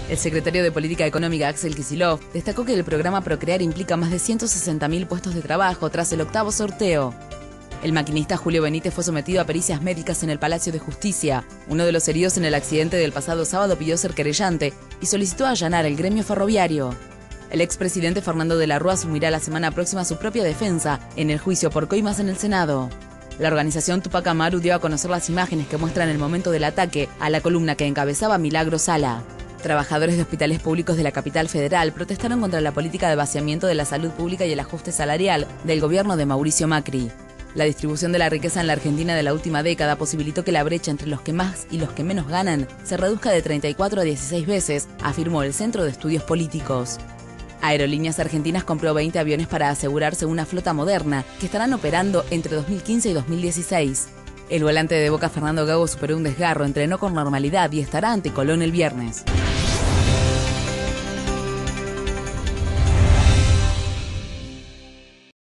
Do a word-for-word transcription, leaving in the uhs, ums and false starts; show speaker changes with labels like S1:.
S1: El secretario de Política Económica, Axel Kicillof, destacó que el programa Procrear implica más de ciento sesenta mil puestos de trabajo tras el octavo sorteo. El maquinista Julio Benítez fue sometido a pericias médicas en el Palacio de Justicia. Uno de los heridos en el accidente del pasado sábado pidió ser querellante y solicitó allanar el gremio ferroviario. El expresidente Fernando de la Rúa asumirá la semana próxima su propia defensa en el juicio por coimas en el Senado. La organización Tupac Amaru dio a conocer las imágenes que muestran el momento del ataque a la columna que encabezaba Milagro Sala. Trabajadores de hospitales públicos de la capital federal protestaron contra la política de vaciamiento de la salud pública y el ajuste salarial del gobierno de Mauricio Macri. La distribución de la riqueza en la Argentina de la última década posibilitó que la brecha entre los que más y los que menos ganan se reduzca de treinta y cuatro a dieciséis veces, afirmó el Centro de Estudios Políticos. Aerolíneas Argentinas compró veinte aviones para asegurarse una flota moderna que estarán operando entre dos mil quince y dos mil dieciséis. El volante de Boca, Fernando Gago, superó un desgarro, entrenó con normalidad y estará ante Colón el viernes.